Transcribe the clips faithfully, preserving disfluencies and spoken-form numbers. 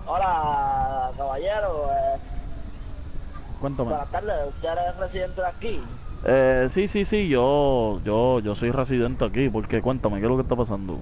Hola, caballero. Eh, Cuéntame. buenas tardes. ¿Usted es residente de aquí? Eh, sí, sí, sí, yo, yo, yo soy residente aquí, porque cuéntame, ¿qué es lo que está pasando?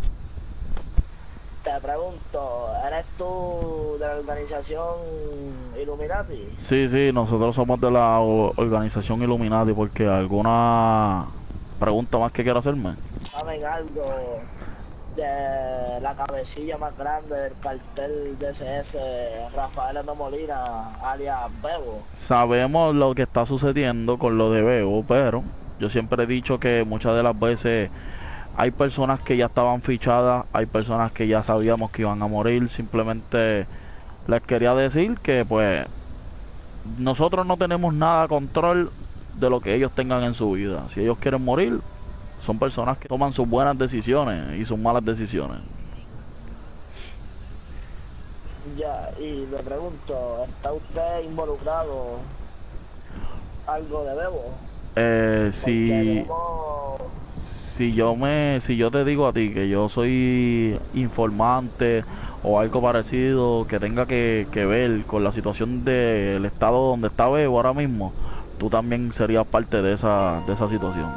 Te pregunto, ¿eres tú de la organización Illuminati? Sí, sí, nosotros somos de la o- organización Illuminati, porque alguna pregunta más que quiera hacerme. ¿Saben algo de la cabecilla más grande del cartel D S S, Rafael Endo Molina, alias Bebo? Sabemos lo que está sucediendo con lo de Bebo, pero yo siempre he dicho que muchas de las veces hay personas que ya estaban fichadas, hay personas que ya sabíamos que iban a morir, simplemente les quería decir que pues nosotros no tenemos nada control de lo que ellos tengan en su vida. Si ellos quieren morir, son personas que toman sus buenas decisiones y sus malas decisiones. Ya, y le pregunto, ¿está usted involucrado algo de Bebo? Eh, Porque si, tenemos... si yo me, si yo te digo a ti que yo soy informante o algo parecido que tenga que, que ver con la situación del estado donde está Bebo ahora mismo, tú también serías parte de esa, de esa situación.